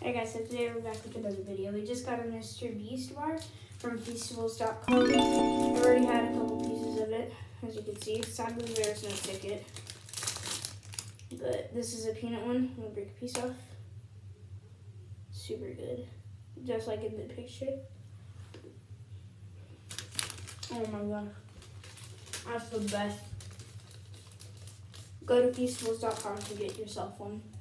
Hey guys, so today we're back with another video. We just got a Mr.beast bar from Feastables.com. I've already had a couple pieces of it, as you can see. Sadly, there's no ticket. But this is a peanut one. I'm gonna break a piece off. Super good. Just like in the picture. Oh my god. That's the best. Go to Feastables.com to get yourself one.